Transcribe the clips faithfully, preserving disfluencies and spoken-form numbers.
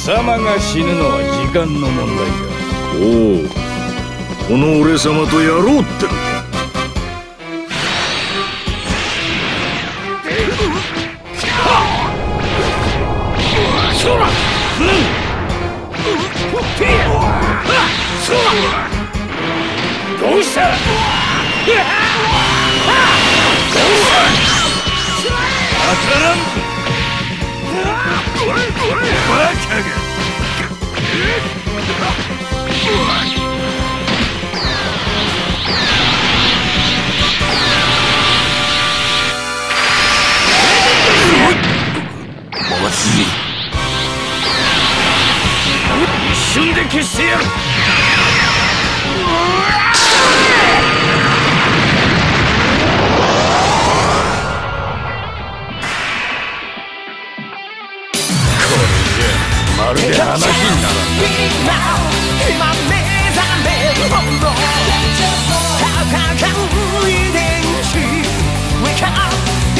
貴様が死ぬのは時間の問題だ。 おお、この俺様とやろうってのか。 そうだ。うん。そうだ。どうした。どうした。当たらん。バカが。 まずい。 一瞬で消してやる。まるで話にならん。今目覚めるほど戦う遺伝子 Wake up。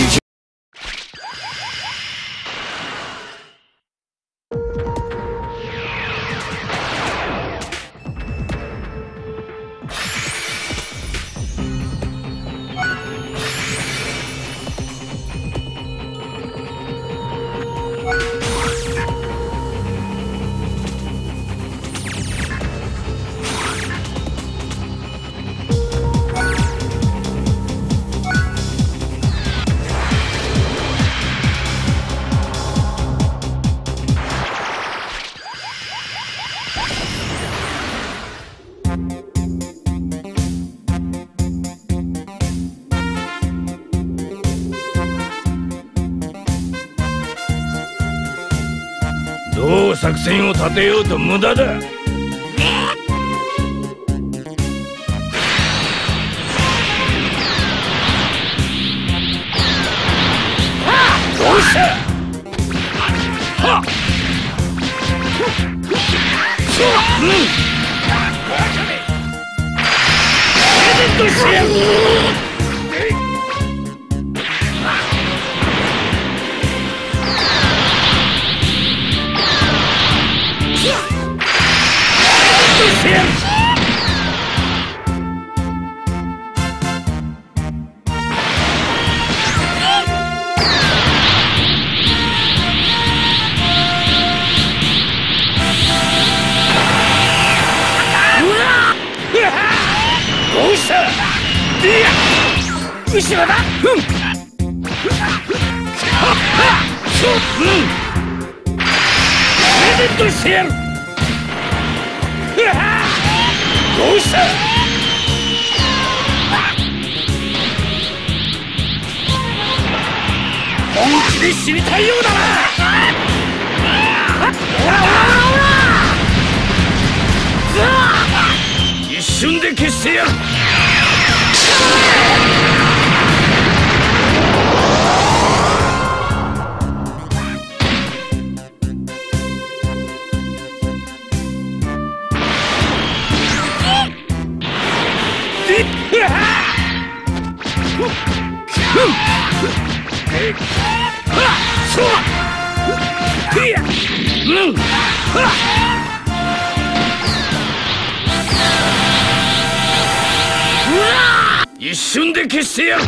どう作戦を立てようと無駄だ。どうした。はっ。そう。うん。プレゼントしてやる。どうした。いや、後ろだ。うん。そう。うん。プレゼントしてやる。どうした。本気で死にたいようだな。オラオラオラオラ。一瞬で消してやる。一瞬で消してやる。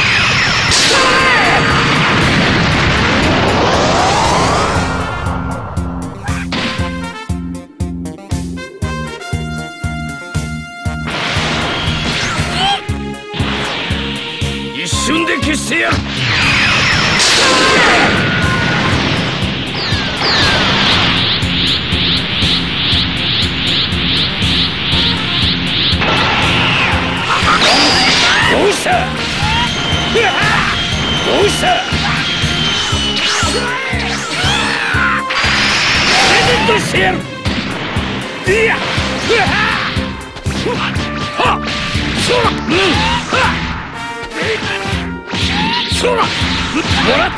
一瞬で消してやる。どうした。どうした。プレゼントしてやる。いや。はっ。そうだ。うん。はっ。そうだ。もらった。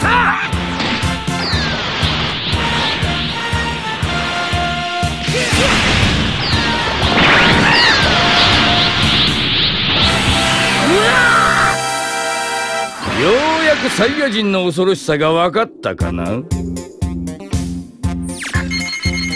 ようやくサイヤ人の恐ろしさが分かったかな。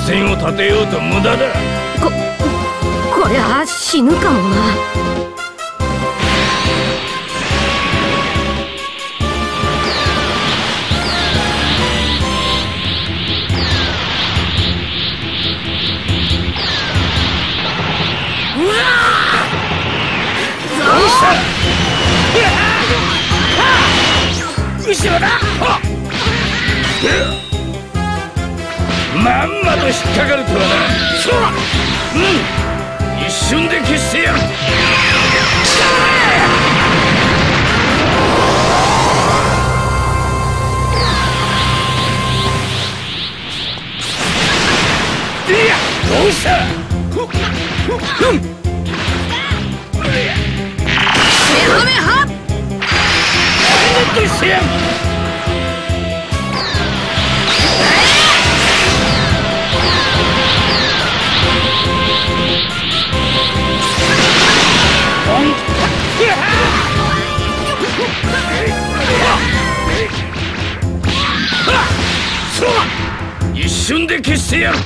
戦を立てようと無駄だ。 ここりゃ死ぬかもな。 後ろだ。まんまと引っかかるとはな。そうだ。うん、一瞬で消してやる。いや、どうした。うん。メハメハ。としてやる。一瞬で消してやる。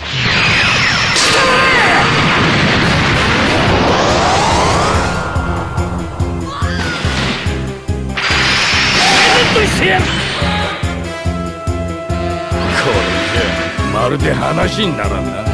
してやる。これじゃまるで話にならんな。